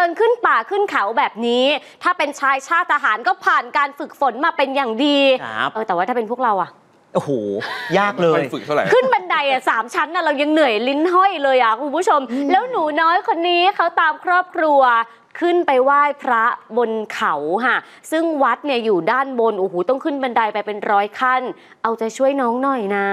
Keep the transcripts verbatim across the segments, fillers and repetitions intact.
ดินขึ้นป่าขึ้นเขาแบบนี้ถ้าเป็นชายชาติทหารก็ผ่านการฝึกฝนมาเป็นอย่างดีเออแต่ว่าถ้าเป็นพวกเราอะโอ้โหยากเลยฝึกเท่าไหร่ขึ้นบันไดอ่ะสามชั้นน่ะเรายังเหนื่อยลิ้นห้อยเลยอ่ะคุณผู้ชมแล้วหนูน้อยคนนี้เขาตามครอบครัวขึ้นไปไหว้พระบนเขาค่ะซึ่งวัดเนี่ยอยู่ด้านบนโอ้โหต้องขึ้นบันไดไปเป็นร้อยขั้นเอาใจช่วยน้องหน่อยนะ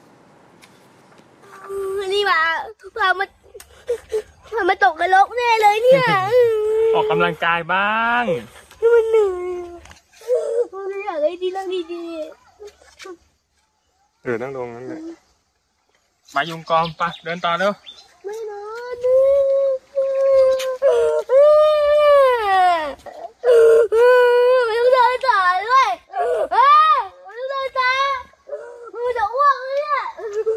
นี่มาพามาพามาตกนรกแน่เลยเนี่ยออกกำลังกายบ้างมันเหนื่อยไม่อยากให้ดีนั่งดีๆเออนั่งลงนั่นแหละมายุงกอมปะเดินต่อเร็วไม่นอนไม่ต้องเดินต่อด้วยไม่ต้องเดินต่อมันจะอ้วกเลยเนี่ย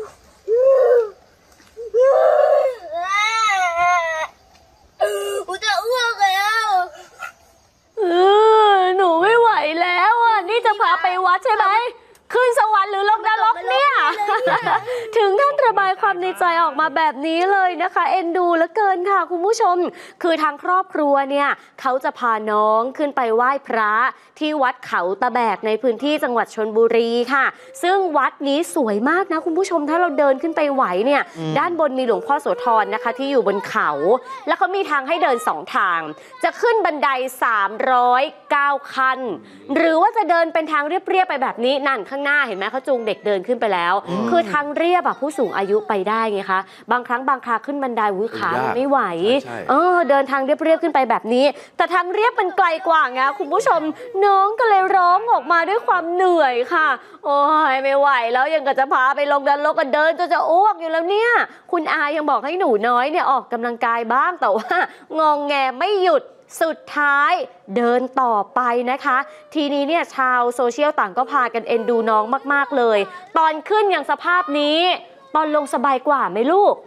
มันจะอ้วกแล้วเออหนูไม่ไหวแล้วอ่ะนี่จะพาไปวัดใช่ไหมขึ้นสวรรค์หรือลงนรกเนี่ยถึงท่านระบายความในใจออกมาแบบนี้เลยนะคะเอ็นดูเหลือเกินค่ะคุณผู้ชมคือทางครอบครัวเนี่ยเขาจะพาน้องขึ้นไปไหว้พระที่วัดเขาตะแบกในพื้นที่จังหวัดชลบุรีค่ะซึ่งวัดนี้สวยมากนะคุณผู้ชมถ้าเราเดินขึ้นไปไหวเนี่ยด้านบนมีหลวงพ่อโสธรนะคะที่อยู่บนเขาแล้วเขามีทางให้เดินสองทางจะขึ้นบันไดสามร้อยเก้าขั้นหรือว่าจะเดินเป็นทางเรียบๆไปแบบนี้นั่นข้างหน้าเห็นไหมเขาจูงเด็กเดินขึ้นไปแล้วคือทางเรียบอะผู้สูงอายุไปได้ไงคะบางครั้งบางคราขึ้นบันไดวิขาไม่ไหวเออเดินทางเรียบๆขึ้นไปแบบนี้แต่ทางเรียบมันไกลกว่าไงคุณผู้ชมน้องก็เลยร้องออกมาด้วยความเหนื่อยค่ะโอ้ยไม่ไหวแล้วยังก็จะพาไปลงดันลกกันเดินจนจะอ้วกอยู่แล้วเนี่ยคุณอายังบอกให้หนูน้อยเนี่ยออกกำลังกายบ้างแต่ว่างองแงไม่หยุดสุดท้ายเดินต่อไปนะคะทีนี้เนี่ยชาวโซเชียลต่างก็พากันเอ็นดูน้องมากๆเลยตอนขึ้นอย่างสภาพนี้ตอนลงสบายกว่าไหมลูก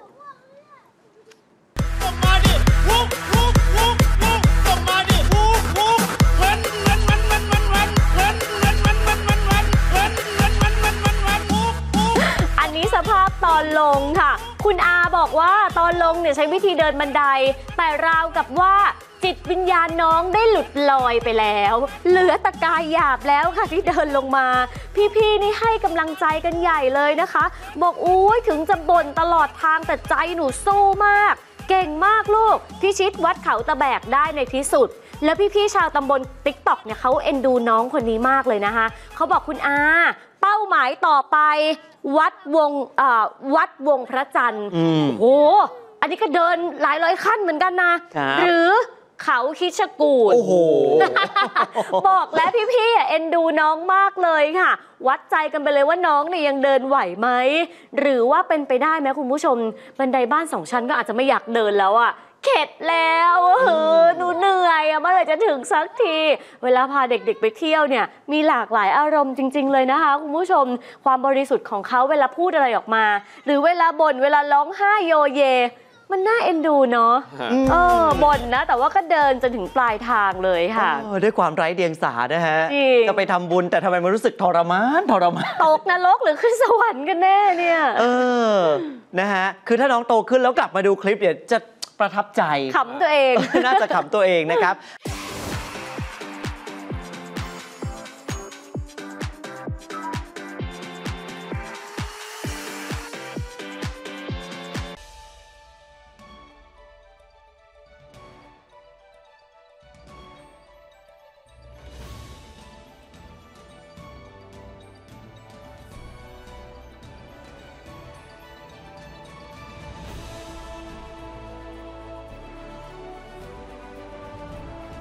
อันนี้สภาพตอนลงค่ะคุณอาบอกว่าตอนลงเนี่ยใช้วิธีเดินบันไดแต่ราวกับว่าจิตวิญญาณน้องได้หลุดลอยไปแล้วเหลือตะกายหยาบแล้วค่ะที่เดินลงมาพี่ๆนี่ให้กำลังใจกันใหญ่เลยนะคะบอกอุ้ยถึงจะบ่นตลอดทางแต่ใจหนูสู้มากเก่งมากลูกพิชิตวัดเขาตะแบกได้ในที่สุดแล้วพี่ๆชาวตำบลติ๊กต็อกเนี่ยเขาเอ็นดูน้องคนนี้มากเลยนะคะเขาบอกคุณอาเป้าหมายต่อไปวัดวงวัดวงพระจันทร์โอ้โหอันนี้ก็เดินหลายร้อยขั้นเหมือนกันนะหรือเขาคิชกูฏโอ้โหบอกแล้วพี่ๆเอ็นดูน้องมากเลยค่ะวัดใจกันไปเลยว่าน้องเนี่ยยังเดินไหวไหมหรือว่าเป็นไปได้ไหมคุณผู้ชมบันไดบ้านสองชั้นก็อาจจะไม่อยากเดินแล้วอะเข็ดแล้วเออหนูเหนื่อยอะเมื่อไหร่จะถึงสักทีเวลาพาเด็กๆไปเที่ยวเนี่ยมีหลากหลายอารมณ์จริงๆเลยนะคะคุณผู้ชมความบริสุทธิ์ของเขาเวลาพูดอะไรออกมาหรือเวลาบ่นเวลาร้องไห้โยเยมันน่าเอ็นดูเนาะเออบ่นนะแต่ว่าก็เดินจนถึงปลายทางเลยค่ะด้วยความไร้เดียงสานะฮะจะไปทำบุญแต่ทำไมมันรู้สึกทรมานทรมานตกนรกหรือขึ้นสวรรค์กันแน่เนี่ยเออนะฮะคือถ้าน้องโตขึ้นแล้วกลับมาดูคลิปเนี่ยจะประทับใจขำตัวเองน่าจะขำตัวเองนะครับ